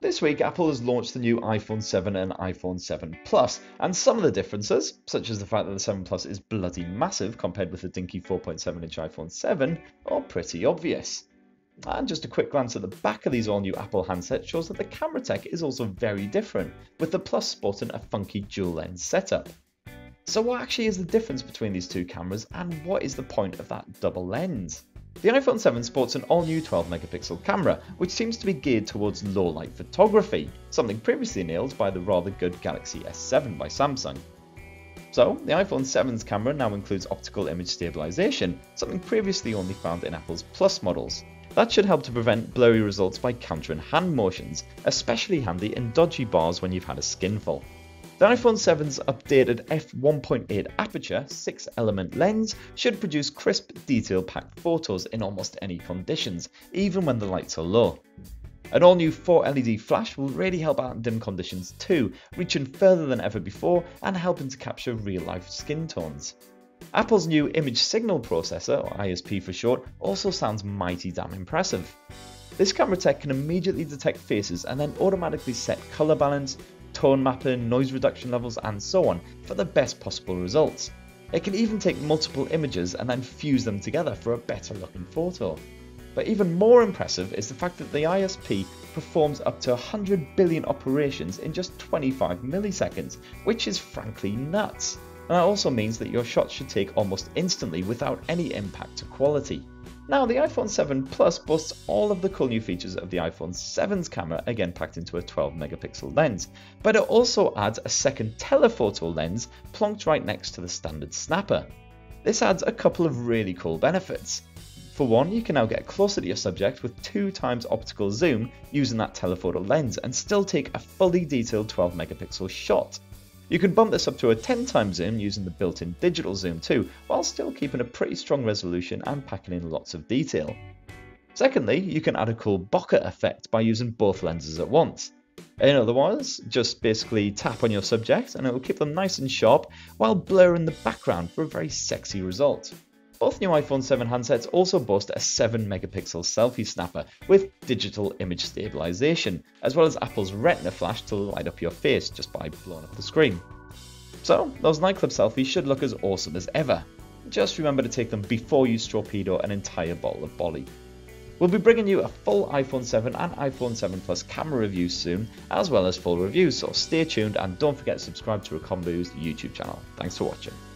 This week, Apple has launched the new iPhone 7 and iPhone 7 Plus, and some of the differences, such as the fact that the 7 Plus is bloody massive compared with the dinky 4.7-inch iPhone 7, are pretty obvious. And just a quick glance at the back of these all-new Apple handsets shows that the camera tech is also very different, with the Plus sporting a funky dual-lens setup. So what actually is the difference between these two cameras, and what is the point of that double lens? The iPhone 7 sports an all-new 12-megapixel camera, which seems to be geared towards low-light photography, something previously nailed by the rather good Galaxy S7 by Samsung. So, the iPhone 7's camera now includes optical image stabilization, something previously only found in Apple's Plus models. That should help to prevent blurry results by countering hand motions, especially handy in dodgy bars when you've had a skinful. The iPhone 7's updated f1.8 aperture 6-element lens should produce crisp, detail-packed photos in almost any conditions, even when the lights are low. An all-new 4-LED flash will really help out in dim conditions too, reaching further than ever before and helping to capture real-life skin tones. Apple's new image signal processor, or ISP for short, also sounds mighty damn impressive. This camera tech can immediately detect faces and then automatically set colour balance, tone mapping, noise reduction levels, and so on for the best possible results. It can even take multiple images and then fuse them together for a better looking photo. But even more impressive is the fact that the ISP performs up to 100 billion operations in just 25 milliseconds, which is frankly nuts. And that also means that your shots should take almost instantly without any impact to quality. Now, the iPhone 7 Plus boasts all of the cool new features of the iPhone 7's camera, again packed into a 12-megapixel lens, but it also adds a second telephoto lens plonked right next to the standard snapper. This adds a couple of really cool benefits. For one, you can now get closer to your subject with 2x optical zoom using that telephoto lens and still take a fully detailed 12-megapixel shot. You can bump this up to a 10x zoom using the built-in digital zoom too, while still keeping a pretty strong resolution and packing in lots of detail. Secondly, you can add a cool bokeh effect by using both lenses at once. In other words, just basically tap on your subject and it will keep them nice and sharp while blurring the background for a very sexy result. Both new iPhone 7 handsets also boast a 7-megapixel selfie snapper with digital image stabilization, as well as Apple's Retina flash to light up your face just by blowing up the screen. So, those nightclub selfies should look as awesome as ever. Just remember to take them before you torpedo an entire bottle of Bolly. We'll be bringing you a full iPhone 7 and iPhone 7 Plus camera review soon, as well as full reviews, so stay tuned and don't forget to subscribe to Recombu's YouTube channel. Thanks for watching.